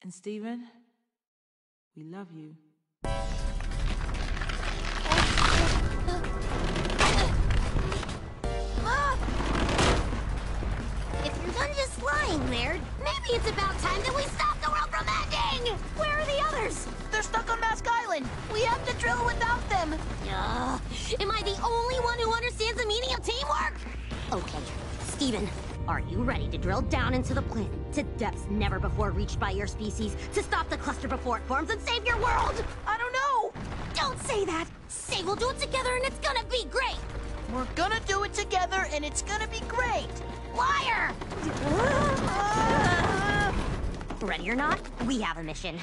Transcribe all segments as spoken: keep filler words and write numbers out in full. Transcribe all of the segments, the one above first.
And Steven, we love you. If you're done just lying there, maybe it's about time that we stop the world from ending! Where are the others? They're stuck on Mask Island. We have to drill without them. Ugh. Am I the only one who understands the meaning of teamwork? Okay, Steven, are you ready to drill down into the planet to depths never before reached by your species to stop the cluster before it forms and save your world? I don't know. Don't say that! Say we'll do it together and it's gonna be great! We're gonna do it together and it's gonna be great. Liar! Ready or not, we have a mission.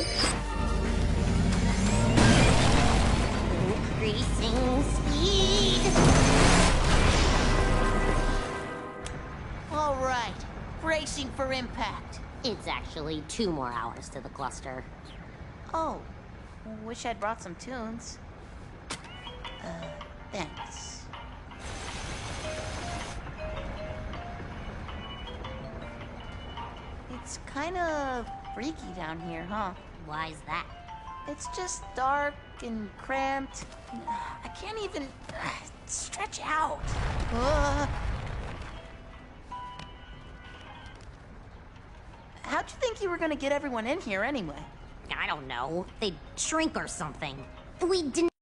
Increasing speed. All right, bracing for impact. It's actually two more hours to the cluster. Oh, wish I'd brought some tunes. Uh, thanks. It's kind of freaky down here, huh? Why's that? It's just dark and cramped. I can't even uh, stretch out. Uh. How'd you think you were gonna get everyone in here anyway? I don't know. They'd shrink or something. We didn't.